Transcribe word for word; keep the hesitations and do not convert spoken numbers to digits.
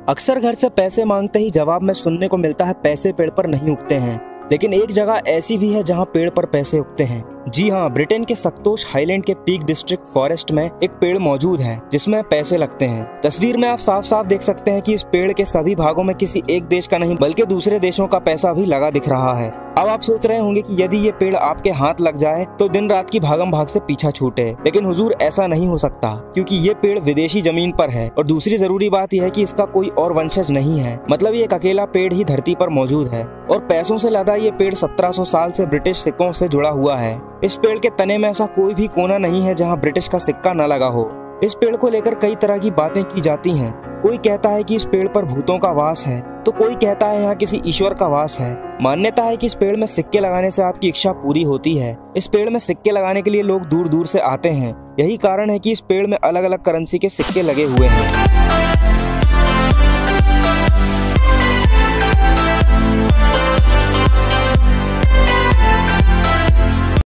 अक्सर घर से पैसे मांगते ही जवाब में सुनने को मिलता है पैसे पेड़ पर नहीं उगते हैं। लेकिन एक जगह ऐसी भी है जहां पेड़ पर पैसे उगते हैं। जी हाँ, ब्रिटेन के सक्तोश हाईलैंड के पीक डिस्ट्रिक्ट फॉरेस्ट में एक पेड़ मौजूद है जिसमें पैसे लगते हैं। तस्वीर में आप साफ साफ देख सकते हैं कि इस पेड़ के सभी भागों में किसी एक देश का नहीं बल्कि दूसरे देशों का पैसा भी लगा दिख रहा है। अब आप सोच रहे होंगे कि यदि ये पेड़ आपके हाथ लग जाए तो दिन रात की भागम भाग से पीछा छूटे, लेकिन हुजूर ऐसा नहीं हो सकता, क्योंकि ये पेड़ विदेशी जमीन पर है। और दूसरी जरूरी बात यह है कि इसका कोई और वंशज नहीं है, मतलब ये एक अकेला पेड़ ही धरती पर मौजूद है। और पैसों से लदा ये पेड़ सत्रह सौ साल से ब्रिटिश सिक्कों से जुड़ा हुआ है। इस पेड़ के तने में ऐसा कोई भी कोना नहीं है जहाँ ब्रिटिश का सिक्का न लगा हो। इस पेड़ को लेकर कई तरह की बातें की जाती हैं। कोई कहता है कि इस पेड़ पर भूतों का वास है, तो कोई कहता है यहाँ किसी ईश्वर का वास है। मान्यता है कि इस पेड़ में सिक्के लगाने से आपकी इच्छा पूरी होती है। इस पेड़ में सिक्के लगाने के लिए लोग दूर दूर से आते हैं। यही कारण है कि इस पेड़ में अलग अलग करेंसी के सिक्के लगे हुए हैं।